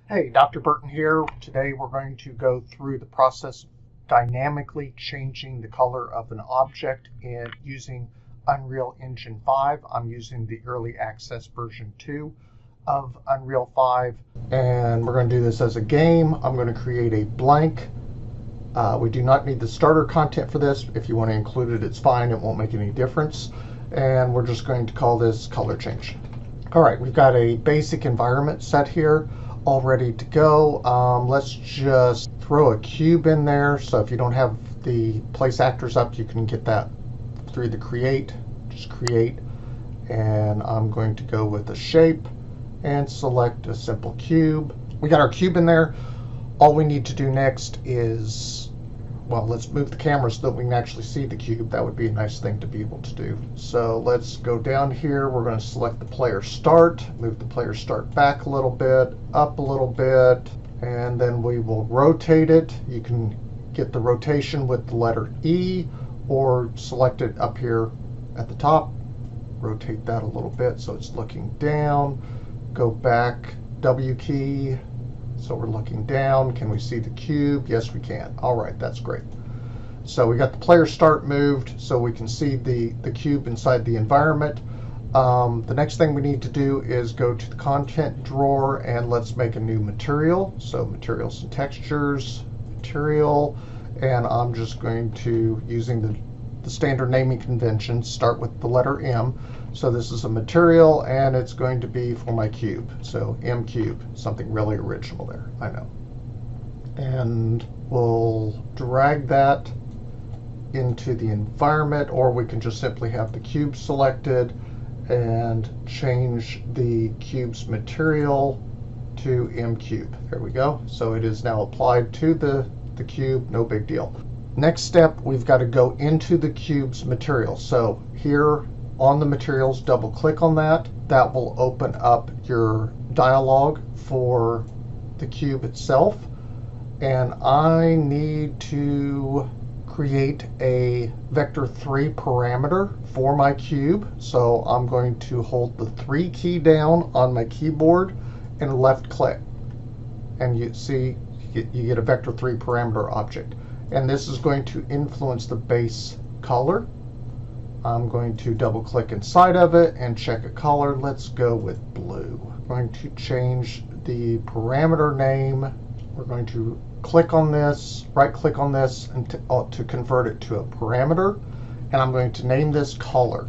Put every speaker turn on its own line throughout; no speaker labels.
Hey, Dr. Burton here. Today we're going to go through the process of dynamically changing the color of an object using Unreal Engine 5. I'm using the early access version 2 of Unreal 5, and we're going to do this as a game. I'm going to create a blank. We do not need the starter content for this. If you want to include it, it's fine. It won't make any difference. And we're just going to call this color change. All right, we've got a basic environment set here, all ready to go. Let's just throw a cube in there. So if you don't have the place actors up, you can get that through the create. Just create, and I'm going to go with a shape and select a simple cube. We got our cube in there. All we need to do next is, well, let's move the camera so that we can actually see the cube. That would be a nice thing to be able to do. So let's go down here. We're going to select the player start, move the player start back a little bit, up a little bit, and then we will rotate it. You can get the rotation with the letter E or select it up here at the top. Rotate that a little bit so it's looking down. Go back, W key. So we're looking down. Can we see the cube? Yes, we can. All right, that's great. So we got the player start moved so we can see the cube inside the environment. The next thing we need to do is go to the content drawer and let's make a new material. So materials and textures, material, and I'm just going to, using the standard naming convention, start with the letter M. So this is a material and it's going to be for my cube. So M cube, something really original there, I know. And we'll drag that into the environment, or we can just simply have the cube selected and change the cube's material to M cube. There we go. So it is now applied to the cube, no big deal. Next step, we've got to go into the cube's material. So here on the materials, double click on that. That will open up your dialog for the cube itself. And I need to create a vector 3 parameter for my cube. So I'm going to hold the 3 key down on my keyboard and left click. And you see, you get a vector 3 parameter object. And this is going to influence the base color. I'm going to double click inside of it and check a color. Let's go with blue. I'm going to change the parameter name. We're going to click on this, right click on this, and to convert it to a parameter. And I'm going to name this color.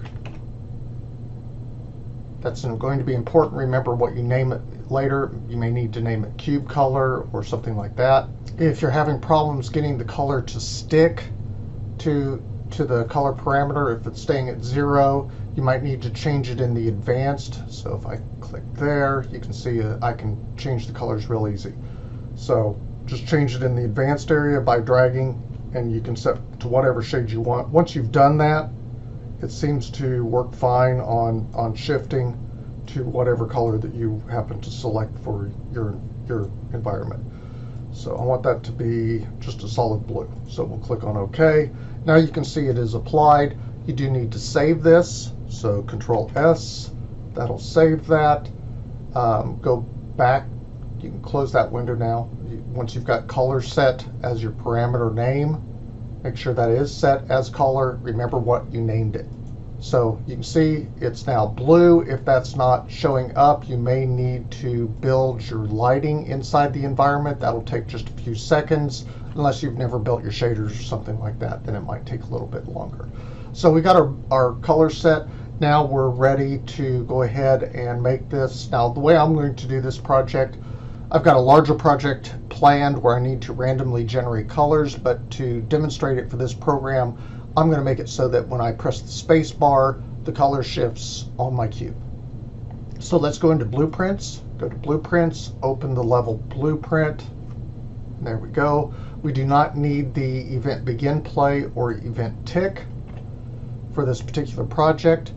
That's going to be important. Remember what you name it later. You may need to name it cube color or something like that. If you're having problems getting the color to stick to the color parameter, if it's staying at 0, you might need to change it in the advanced. So if I click there, you can see I can change the colors real easy. So just change it in the advanced area by dragging, and you can set to whatever shade you want. Once you've done that, it seems to work fine on shifting to whatever color that you happen to select for your environment. So I want that to be just a solid blue. So we'll click on OK. Now you can see it is applied. You do need to save this. So Control S, that'll save that. Go back. You can close that window now. Once you've got color set as your parameter name, make sure that is set as color. Remember what you named it. So you can see it's now blue. If that's not showing up, you may need to build your lighting inside the environment. That'll take just a few seconds. Unless you've never built your shaders or something like that, then it might take a little bit longer. So we got our color set. Now we're ready to go ahead and make this. Now the way I'm going to do this project, I've got a larger project planned where I need to randomly generate colors, but to demonstrate it for this program, I'm going to make it so that when I press the space bar, the color shifts on my cube. So let's go into Blueprints, go to Blueprints, open the level blueprint. There we go. We do not need the event begin play or event tick for this particular project.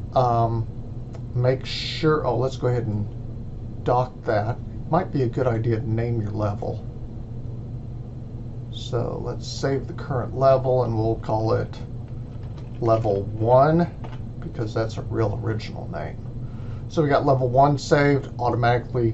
Make sure, let's go ahead and dock that. Might be a good idea to name your level. So let's save the current level and we'll call it level 1 because that's a real original name. So we got level 1 saved, automatically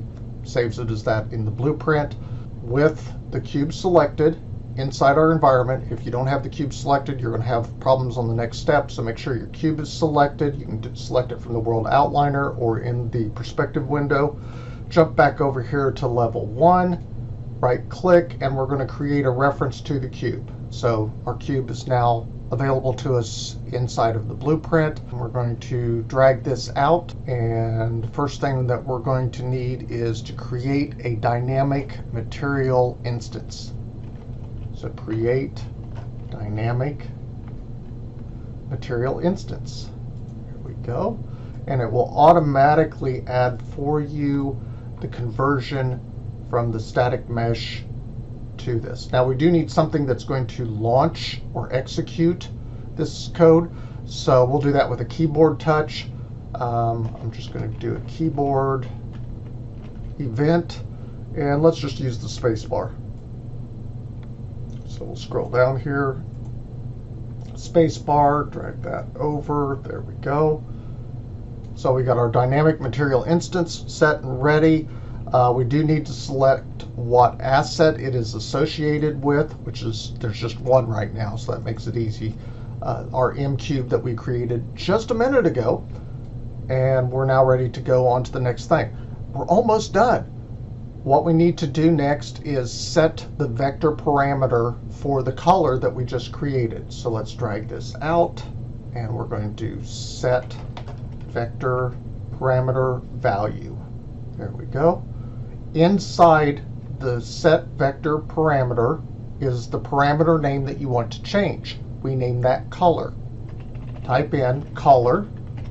saves it as that in the blueprint. With the cube selected inside our environment, if you don't have the cube selected, you're going to have problems on the next step. So make sure your cube is selected. You can select it from the world outliner or in the perspective window. Jump back over here to level 1, right click, and we're going to create a reference to the cube. So our cube is now available to us inside of the blueprint. And we're going to drag this out, and the first thing that we're going to need is to create a dynamic material instance. So create dynamic material instance. Here we go. And it will automatically add for you the conversion from the static mesh to this. Now we do need something that's going to launch or execute this code, so we'll do that with a keyboard touch. I'm just going to do a keyboard event, and let's just use the space bar. So we'll scroll down here, space bar, drag that over, there we go. So we got our dynamic material instance set and ready. We do need to select what asset it is associated with, which is, there's just one right now, so that makes it easy. Our M cube that we created just a minute ago, and we're now ready to go on to the next thing. We're almost done. What we need to do next is set the vector parameter for the color that we just created. So let's drag this out, and we're going to set vector parameter value. There we go. Inside the set vector parameter is the parameter name that you want to change. We name that color. Type in color,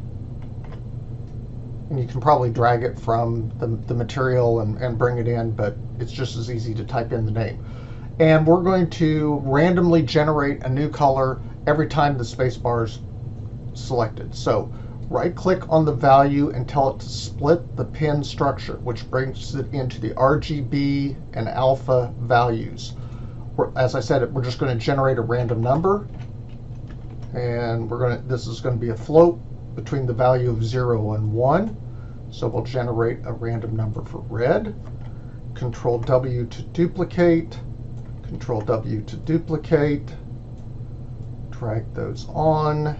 and you can probably drag it from the material and bring it in, but it's just as easy to type in the name. And we're going to randomly generate a new color every time the spacebar is selected. So right click on the value and tell it to split the pin structure, which brings it into the RGB and alpha values. As I said, we're just going to generate a random number, and this is going to be a float between the value of 0 and 1. So we'll generate a random number for red. Control W to duplicate, Control W to duplicate, drag those on,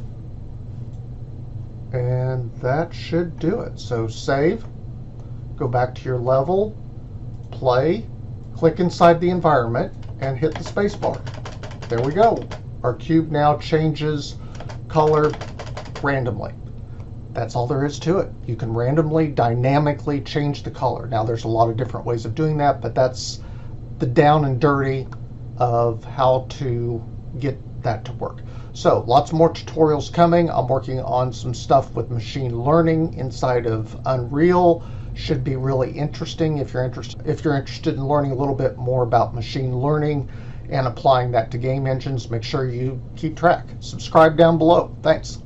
and that should do it. So save, go back to your level, play, click inside the environment, and hit the space bar. There we go. Our cube now changes color randomly. That's all there is to it. You can randomly, dynamically change the color. Now there's a lot of different ways of doing that, but that's the down and dirty of how to get that to work. So lots more tutorials coming. I'm working on some stuff with machine learning inside of Unreal. Should be really interesting if you're interested in learning a little bit more about machine learning and applying that to game engines. Make sure you keep track. Subscribe down below. Thanks.